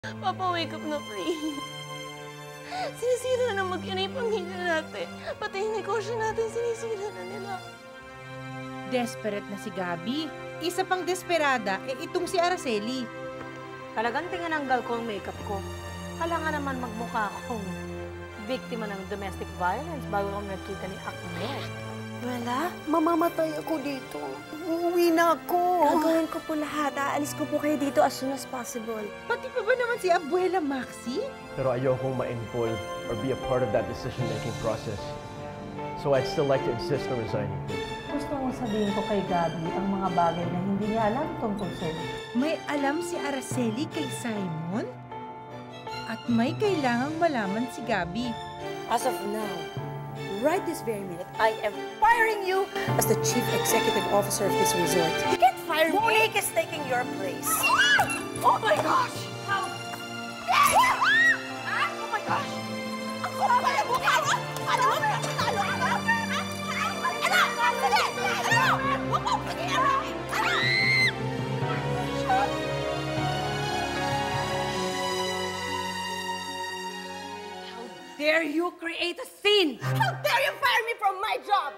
Papa, wake up na, please. Sinisira na mag-ina yung pamilya natin. Pati yung negosyo natin, sinisira na nila. Desperate na si Gabi. Isa pang desperada, itong si Araceli. Talagang tinananggal ko ang makeup ko. Kala nga naman magmukha akong biktima ng domestic violence bago kami nagkita ni Ahmed. Wala, mamamatay ako dito. Uuwi na ako. Gagawin ko po lahat. Aalis ko po kayo dito as soon as possible. Pati pa ba naman si Abuela Maxi? Pero ayokong ma-involve or be a part of that decision-making process. So I'd still like to insist on resigning. Gusto kong sabihin ko kay Gabi ang mga bagay na hindi niya alam tungkol sa'yo. May alam si Araceli kay Simon? At may kailangang malaman si Gabi. As of now, right this very minute, I am firing you as the Chief Executive Officer of this resort. You can't fire me! Monique is taking your place. Oh my gosh! How? Oh my gosh! Ang kapal na mukha mo! Alam mo, natalo ka ba? Ano? Sige! Ano? Huwag mo pag-iarahin! Ano? Dare you create a scene? How dare you fire me from my job?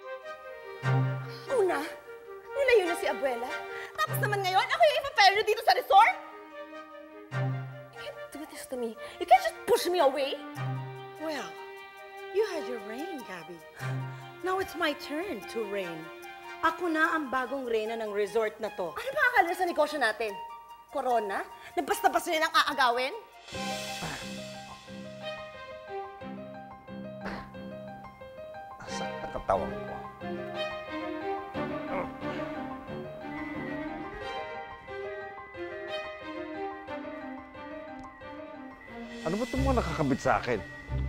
Una, nilayo na si Abuela. Tapos naman ngayon, ako yung ipa-fire nyo dito sa resort? You can't do this to me. You can't just push me away. Well, you had your reign, Gabby. Now it's my turn to reign. Ako na ang bagong reyna ng resort na to. Ano ba akala sa negosyo natin? Corona? Na basta-basta nilang aagawin? Sakit na katawan ko. Ano ba itong mga nakakabit sa akin?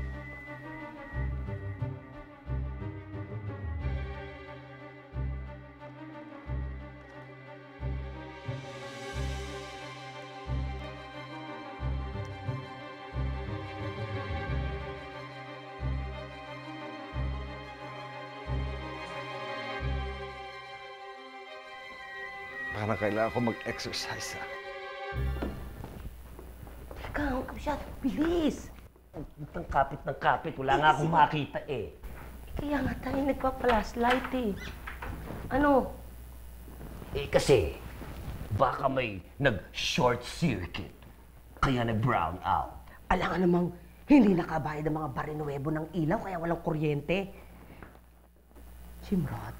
Parang kailangan ko mag-exercise, ha? Teka, huwag ka masyado. Bilis! Ng kapit. Wala nga akong makita eh. Kaya nga tayo nagpa-flashlight eh. Ano? Eh kasi, baka may nag-short circuit. Kaya nag-brown out. Alangan namang hindi nakabayad ang mga barinuwebo ng ilaw kaya walang kuryente. Simrod,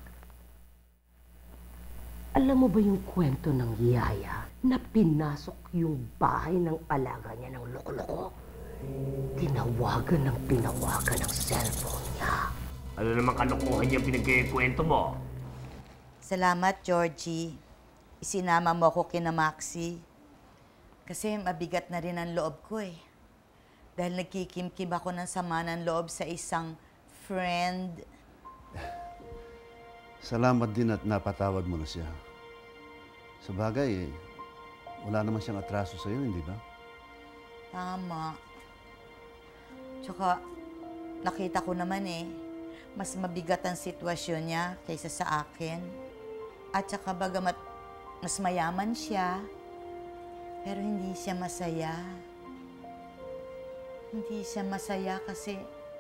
alam mo ba yung kwento ng yaya na pinasok yung bahay ng alaga niya ng loko-loko? Tinawagan ng cellphone niya. Ano naman kalokohan yung pinagkikwento mo? Salamat, Georgie. Isinama mo ako kina Maxi. Kasi mabigat na rin ang loob ko eh. Dahil nagkikimkim ako ng sama ng loob sa isang friend. Salamat din at napatawad mo na siya. Sa bagay, wala naman siyang atraso sa'yo, hindi ba? Tama. Tsaka, nakita ko naman eh, mas mabigat ang sitwasyon niya kaysa sa akin. At tsaka bagamat mas mayaman siya, pero hindi siya masaya. Hindi siya masaya kasi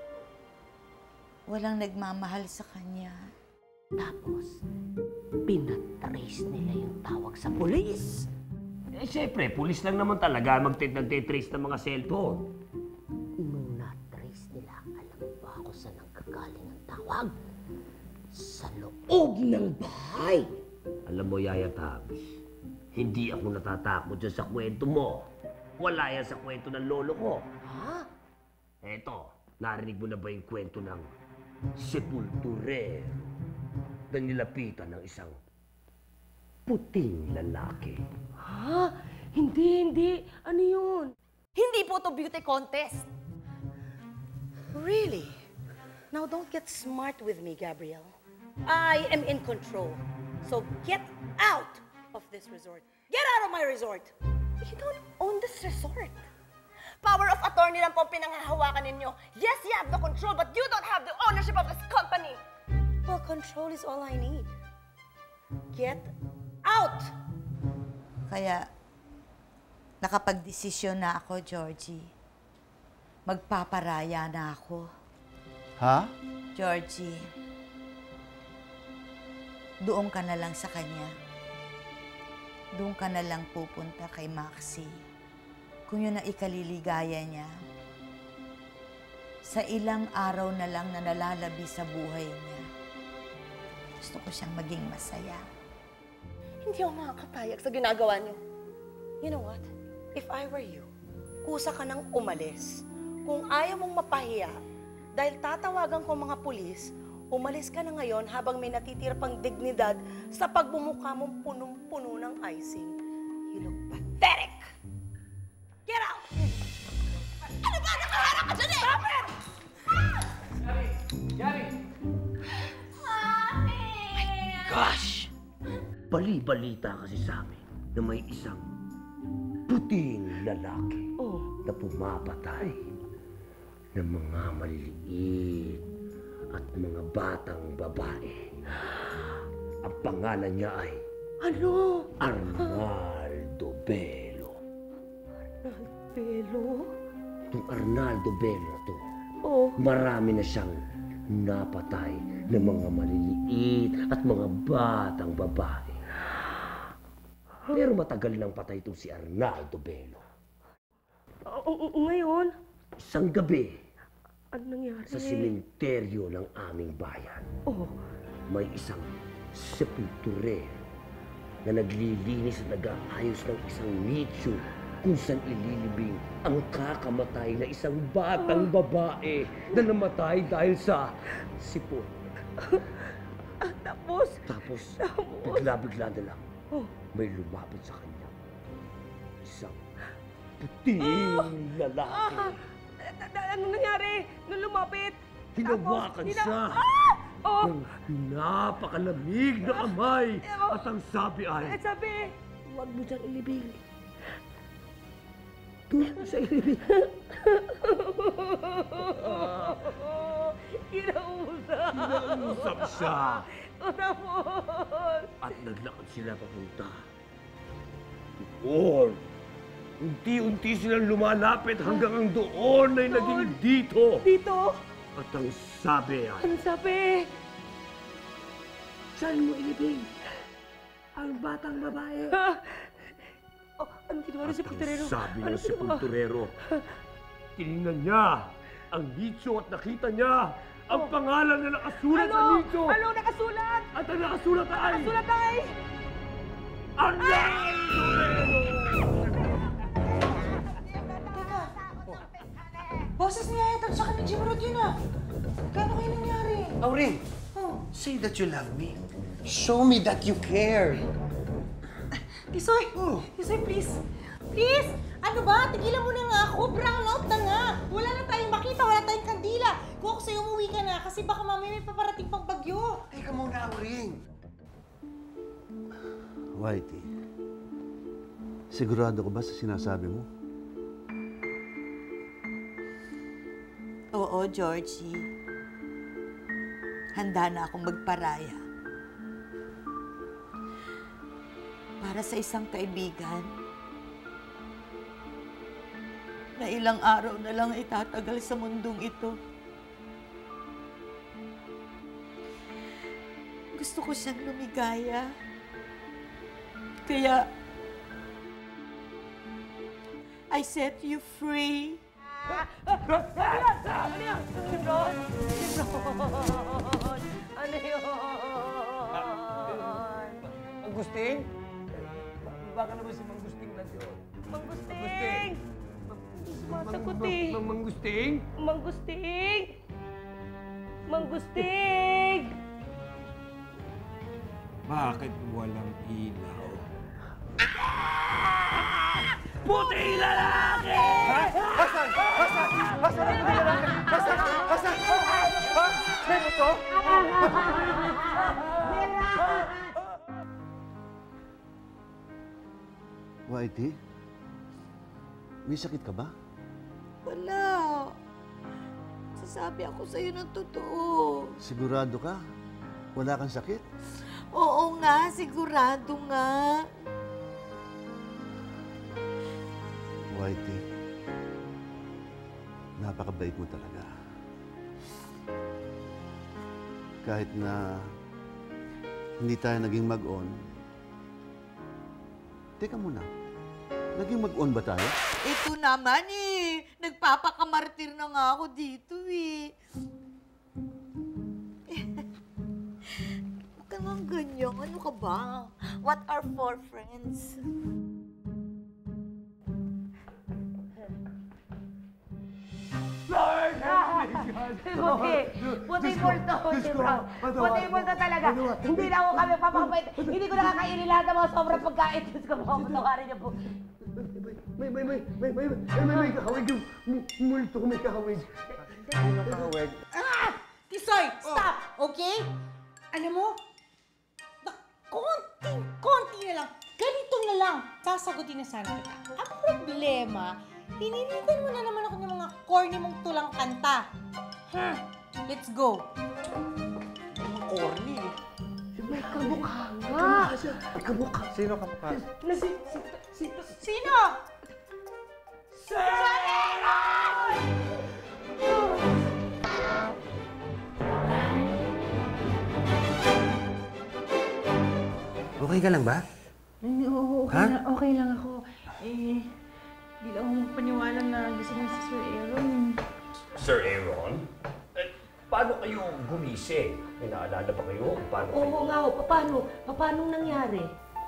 walang nagmamahal sa kanya. Tapos, pinatrace nila yung tawag sa pulis. Eh syempre, pulis lang naman talaga nagtitrace ng mga cellphone. Nung na-trace nila, alam ba ako saan nanggagaling ang tawag? Sa loob ng bahay. Alam mo, Yaya Tabs, hindi ako natatakot dyan sa kwento mo. Wala yan sa kwento ng lolo ko. Ha? Eto, narinig mo na ba yung kwento ng sepulturero na nilapitan ng isang puting lalaki? Ha? Hindi. Ano yun? Hindi po to beauty contest. Really? Now don't get smart with me, Gabrielle. I am in control. So get out of this resort. Get out of my resort! You don't own this resort. Power of attorney lang po ang pinanghahawakan ninyo. Yes, you have the control, but you don't have the ownership of this company. Well, control is all I need. Get out! Kaya, Nakapagdesisyon na ako, Georgie. Magpaparaya na ako. Ha? Georgie, doon ka na lang sa kanya. Doon ka na lang pupunta kay Maxi. Kung yun ang ikaliligaya niya. Sa ilang araw na lang na nalalabi sa buhay niya. Gusto ko siyang maging masaya. Hindi ako makakapayag sa ginagawa niyo. You know what? If I were you, kusa ka nang umalis. Kung ayaw mong mapahiya, dahil tatawagan ko mga pulis, umalis ka na ngayon habang may natitira pang dignidad sa pagbumukha mong punong-puno ng icing. You look pathetic! Get out! Ano ba? Nakaharap ka dyan eh! Stop it! Gary! Gosh! Bali-balita kasi sa amin na may isang puting lalaki na pumapatay ng mga maliliit at mga batang babae. Ang pangalan niya ay Ano? Arnaldo Bello. Pelo? Itong Arnaldo Bello to, Oh. marami na siyang napatay ng mga maliliit at mga batang babae. Pero matagal nang patay itong si Arnaldo Bello. Ngayon? Isang gabi, Ano nangyari? sa simenteryo ng aming bayan, Oh. may isang sepulturero na naglilinis at nag-aayos ng isang nicho kung saan ililibing ang kakamatay na isang batang babae na namatay dahil sa sipon. Tapos, bigla-bigla na lang, may lumapit sa kanya. Isang puting lalaki. Ano nangyari? Nung lumapit? Hinawakan siya ng napakalamig na kamay. At ang sabi ay, Sabi, huwag mo siyang ilibing. Doon mo siya ilibing. Kinausap siya. At naglakad sila papunta. Doon. Unti-unti silang lumalapit hanggang ang doon ay naging dito. Dito? At ang sabi ay, Ano sabi? saan mo ilibing ang batang babae? Anong ginawa ng sepulturero? Ang sabi ng sepulturero, tinignan niya ang nicho at nakita niya ang pangalan na nakasulat sa nicho. Ano nakasulat? At ang nakasulat ay, Nakasulat ay! Arnaldo Bello! Boses niya ito, tsaka ni Jim Rod yun ah. Kano kayo nangyari? Auring, say that you love me. Show me that you care. Tisoy! Tisoy, please! Please! Ano ba? Tigilan mo na nga ako. Brown out na nga. Wala na tayong makita, wala tayong kandila. Kung ako sa'yo, umuwi ka na kasi baka mamaya may paparating pang bagyo. Teka muna, Auring. Whitey, sigurado ka ba sa sinasabi mo? Oo, Georgie. Handa na akong magparaya. Para sa isang kaibigan na ilang araw na lang itatagal sa mundong ito. Gusto ko siyang lumigaya. Kaya, I set you free. Ano yun? Jimron? Ano yun? Agustin? Baka naman si Manggusting na yun. Manggusting! Sumasagot eh. Manggusting? Manggusting! Manggusting! Bakit walang ilaw? Puti lalaki! Hasan! Hasan! Hasan! Hasan! Hasan! Ha? May buto? Whitey, may sakit ka ba? Wala. Sasabi ako sa'yo ng totoo. Sigurado ka? Wala kang sakit? Oo nga, sigurado nga. Whitey, napakabait mo talaga. Kahit na hindi tayo naging mag-on. Teka muna, naging mag-on ba tayo? Ito naman eh. Nagpapakamartir na nga ako dito eh. Huwag ka nga ganyan. Ano ka ba? What are four friends? Buti multo, buti multo talaga. Hindi na ako kami papakapait. Hindi ko nakakainin lahat ng mga sobrang pagkain. Diyos ko po, matawarin niyo po. May kakawig yung multo ko, may kakawig. Ano kakawig? Tisoy, stop! Okay? Alam mo, konti na lang, ganito na lang, sasagutin na sana kita. Ang problema, hininitan mo na naman ako ng mga corny mong tulang kanta. Let's go. Mga corny eh. May kamukha nga. May kamukha. Sino kamukha? Sino? Okay ka lang ba? Oo, Ha? okay lang ako. Di lang ako magpaniwala na gising na si Sir Aaron. Sir Aaron? Paano kayo gumising? May naalala ba kayo? Paano kayo? Oo nga ho, paano nangyari?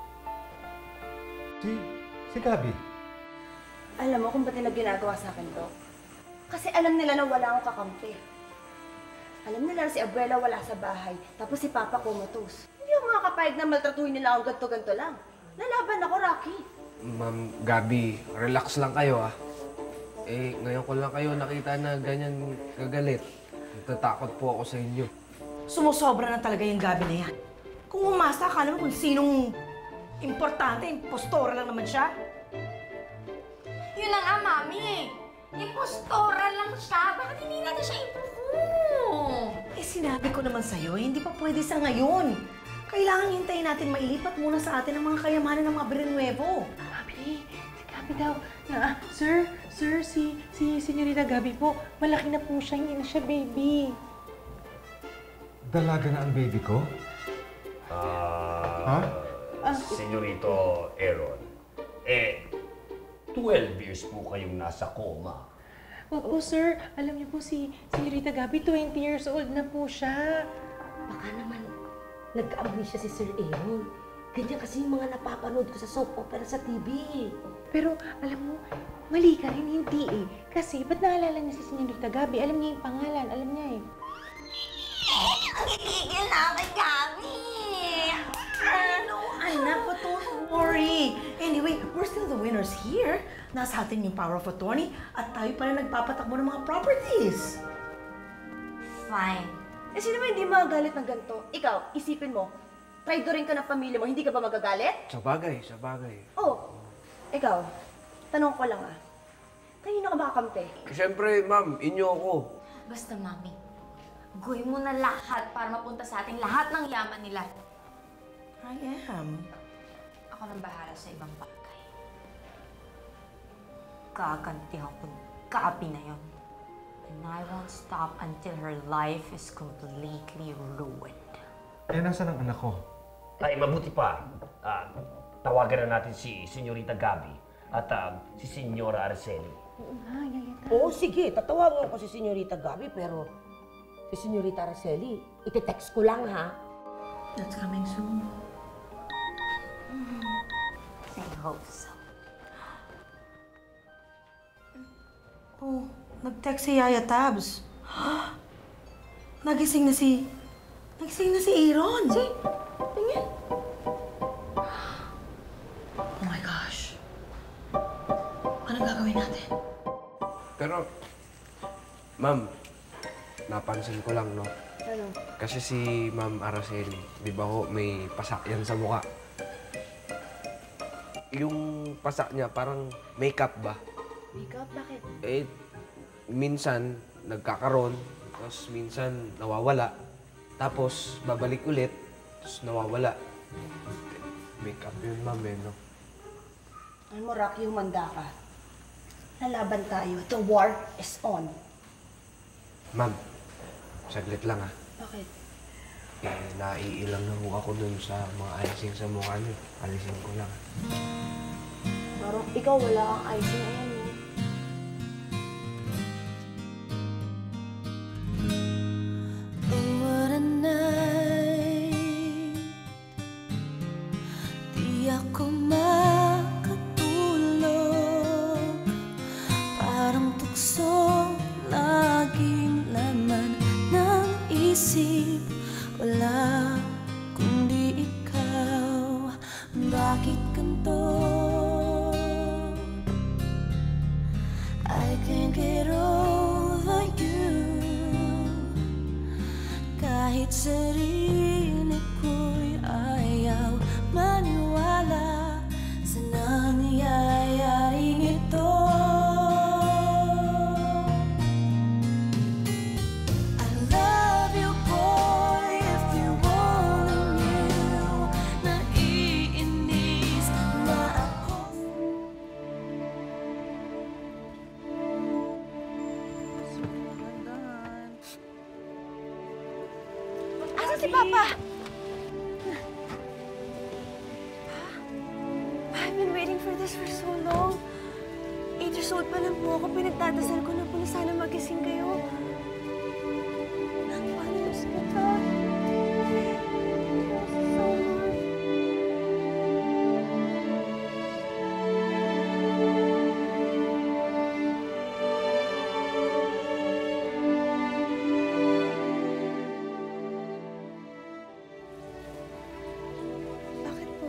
Si Gabi. Alam mo kung ba't nila ginagawa sa akin to? Kasi alam nila na wala akong kakampi. Alam nila na si Abuela wala sa bahay, tapos si Papa comatose. Hindi ako makakapayag na maltratuhin nila akong ganto-ganto lang. Lalaban ako, Rocky. Ma'am Gabi, relax lang kayo ah. Ngayon ko lang kayo nakita na ganyan kagalit. Natatakot po ako sa inyo. Sumusobra na talaga yung Gabi na yan. Kung umasa ka naman kung sinong importante, impostora lang naman siya. Yun na nga, Mami. Impostora lang siya. Bakit hindi natin siya ipupo? Sinabi ko naman sa'yo, hindi pa pwede sa ngayon. Kailangan hintayin natin mailipat muna sa atin ang mga kayamanan ng mga Berenuevo. Gabi, si Gabi daw. Sir, si Senyorita Gabi po, malaki na po siya, hindi na siya baby. Dalaga na ang baby ko? Senyorito Aaron, 12 years po kayong nasa coma. Opo, sir. Alam niyo po si Senyorita Gabi, 20 years old na po siya. Baka naman nagka-agree siya si Sir Aaron. Ganyan kasi yung mga napapanood ko sa soap opera sa TV. Pero alam mo, mali ka rin, hindi eh. Kasi ba't naalala niya si Senyorita Gabi? Alam niya yung pangalan, alam niya eh. Kikigil na kay Gabi! No, anak, but don't worry. Anyway, we're still the winners here. Nasa atin yung power of attorney at tayo pa rin nagpapatakbo ng mga properties. Fine. Sino ba hindi magagalit ng ganito? Ikaw, isipin mo, traidorin ka ng pamilya mo, hindi ka ba magagalit? Sa bagay. Oh, ikaw, tanong ko lang kanino ka makakampi? Siyempre, ma'am, inyo ako. Basta, Mami, gawin mo na lahat para mapunta sa ating lahat ng yaman nila. I am. Ako nang bahala sa ibang bagay. Gagantihan ko yung Gabi na yun. And I won't stop until her life is completely ruined. Nasaan ang anak ko? Ay, mabuti pa. Tawagan na natin si Senyorita Gabi at si Senyora Araceli. Oo, sige. Tatawagan ko si Senyorita Gabi, pero si Senyorita Araceli, iti-text ko lang, ha? That's coming soon. I hope so. Oh, nag-text si Yaya Tabs. Nagising na si Aaron. Tingin. Oh my gosh. Anong gagawin natin? Pero, ma'am, napansin ko lang, no? Ano? Kasi si Ma'am Araceli, di ba ho, may pasak yan sa mukha. Yung pasak niya, parang makeup ba? Makeup? Bakit? Minsan nagkakaroon, tapos minsan nawawala. Tapos babalik ulit, tapos nawawala. Makeup yun, ma'am, no? Alam mo, Rocky, humanda ka. Lalaban tayo. The war is on. Ma'am, saglit lang ah. Bakit? Naiilang na ho ako dun sa mga icing sa mukha niyo. Alisin ko lang. Parang ikaw wala kang icing. Ayan mo. Oh, what a night. Di ako makatulog. Parang tukso, laging laman ng isip. Wala kundi ikaw. Bakit ganito? I can't get over you. Kahit sarili ko'y ayaw maniwala sa nangyayaring ito. I love you, boy, if you only knew. Naiinis na ako. Asan si Papa? I've been waiting for this for so long. 8 years old pa lang po ako. Pinagdadasal ko na po na sana magising kayo. Paano kita? So much. Bakit po?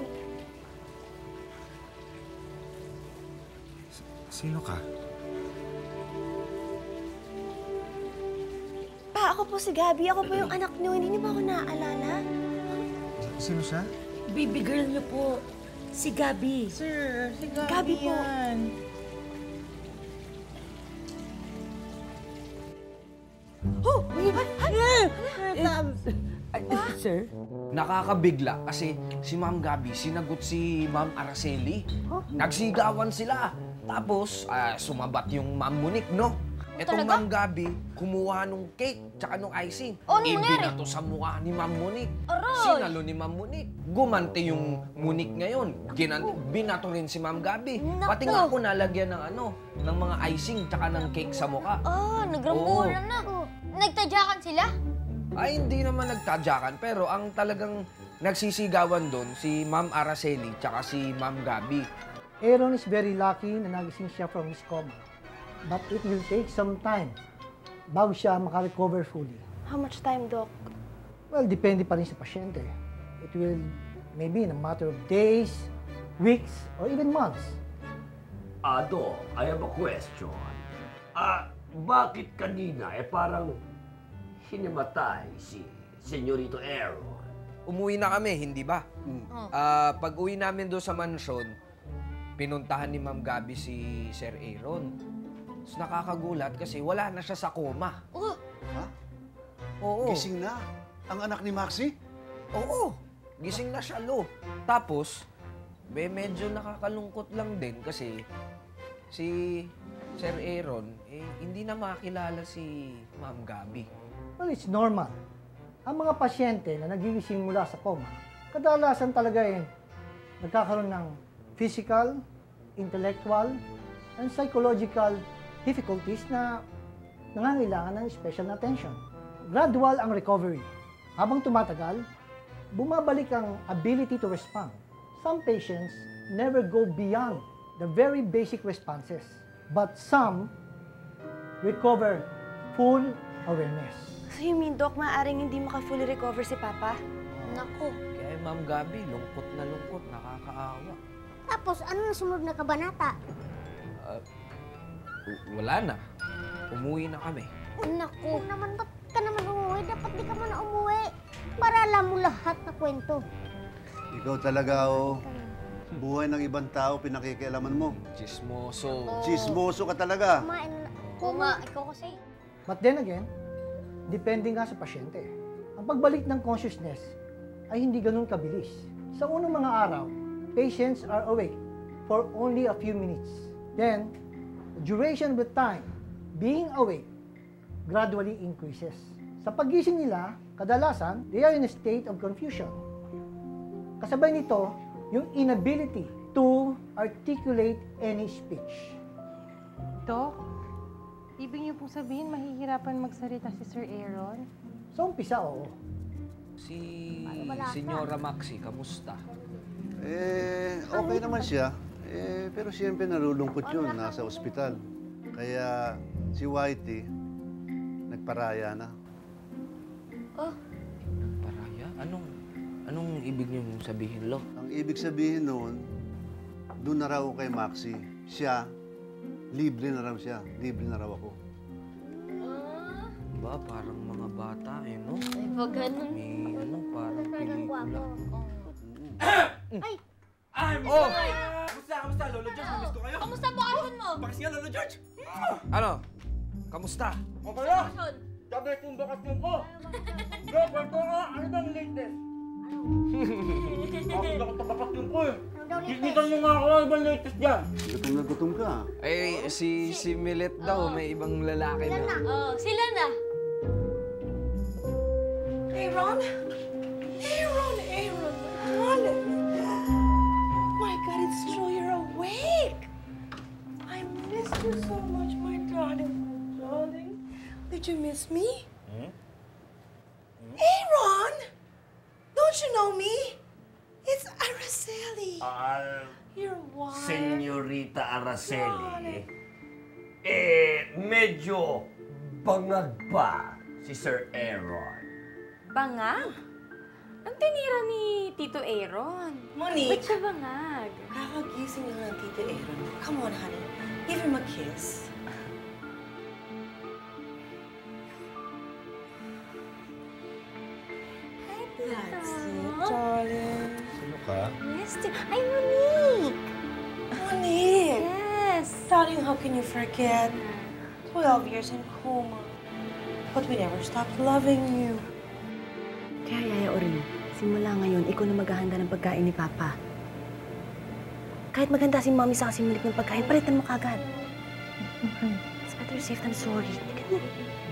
Sino ka? Pa, ako po si Gabby. Ako po yung anak niyo. Hindi niyo ba ako naaalala? Sino siya? Baby girl niyo po. Si Gabby. Sir, si Gabby, Gabby po. yan. Oh! Wait! Sir? Nakakabigla kasi si Ma'am Gabby sinagot si Ma'am Araceli. Nagsigawan sila. Tapos, sumabat yung Ma'am Monique, no? Etong Ma'am Gabby, kumuha nung cake tsaka nung icing. Ibinato sa mukha ni Ma'am Monique. Sinalo ni Ma'am Monique. Gumanti yung Monique ngayon. Binato rin si Ma'am Gabby. Pati nga ako nalagyan ng ng mga icing tsaka ng cake sa mukha. Nagrambulan na. Nagtadyakan sila? Ay, hindi naman nagtadyakan. Pero ang talagang nagsisigawan doon, si Ma'am Araceli tsaka si Ma'am Gabby. Aaron is very lucky na nagising siya from his coma. But it will take some time bago siya makarecover fully. How much time, Doc? Well, depende pa rin sa pasyente. It will maybe in a matter of days, weeks, or even months. Doc, I have a question. Bakit kanina parang hinimatay si Senyorito Aaron? Umuwi na kami, hindi ba? Pag uwi namin doon sa mansyon, pinuntahan ni Ma'am Gabby si Sir Aaron. Tapos nakakagulat kasi wala na siya sa coma. Ha? Oo. Gising na? Ang anak ni Maxie? Oo. Gising na siya, Lo. Tapos, medyo nakakalungkot lang din kasi si Sir Aaron, hindi na makilala si Ma'am Gabby. Well, it's normal. Ang mga pasyente na nagigising mula sa coma, kadalasan talaga nagkakaroon ng physical, intellectual, and psychological difficulties na nangangailangan ng special attention. Gradual ang recovery. Habang tumatagal, bumabalik ang ability to respond. Some patients never go beyond the very basic responses, but some recover full awareness. So you mean, Doc, maaaring hindi maka-fully recover si Papa? Naku. Kaya Ma'am Gabby, lungkot, nakakaawa. Tapos, ano na sumunod na kabanata? Wala na. Umuwi na kami. Naku. Naman, ba't ka naman umuwi? Dapat di ka muna umuwi. Para alam mo lahat na kwento. Ikaw talaga, buhay ng ibang tao, pinakikialaman mo. Chismoso. Chismoso ka talaga. Ikaw kasi. But then again, depende nga sa pasyente. Ang pagbalik ng consciousness ay hindi ganun kabilis. Sa unang mga araw, patients are awake for only a few minutes. Then, the duration of the time being awake gradually increases. Sa paggising nila, kadalasan, they are in a state of confusion. Kasabay nito, yung inability to articulate any speech. Dok, ibig niyo pong sabihin mahihirapan magsalita si Sir Aaron? Sa umpisa, oo. Si Senyora Maxi, kamusta? Okay naman siya. Pero siyempre nalulungkot yun, nasa ospital. Kaya si Whitey, nagparaya na. Paraya? Anong ibig niyong sabihin, Lo? Ang ibig sabihin noon, doon na raw ako kay Maxi. Siya, libre na raw siya. Libre na raw ako. Ba, parang mga bata eh, no? Ay, pag ganun. May parang pelikula. Ay! Oh! Kamusta, Lolo George? Namiss ko kayo. Kamusta bakasyon mo? Bakas nga, Lolo George! Ano? Kamusta? Okay na! Sabi kong bakasyon ko! Bro, kwento nga, ano bang latest? Bakit ako sa bakasyon ko eh? Kikitan mo nga ako, ano bang latest dyan? Gutom na gutom ka. Si Millet daw, may ibang lalaki na. Sila na. Aaron? Aaron! My God, it's true, you're awake! I missed you so much, my darling. Darling, did you miss me? Aaron! Don't you know me? It's Araceli. Your wife. Senyorita Araceli, medyo bangag pa si Sir Aaron. Bangag? Ang tinira ni Tito Aaron. Monique. Ba't siya bangag? Kakagising lang ng Tito Aaron. Come on, honey. Give him a kiss. That's it, darling. Sino ka? Yes, ay, Monique! Monique! Yes! Darling, how can you forget? 12 years in coma. But we never stopped loving you. Kaya, Yaya Orin, simula ngayon, ikaw na maghahanda ng pagkain ni Papa. Kahit maganda si Mami sa kasimulik ng pagkain, palitan mo kagad. Okay. It's better safe than sorry. Tingnan mo.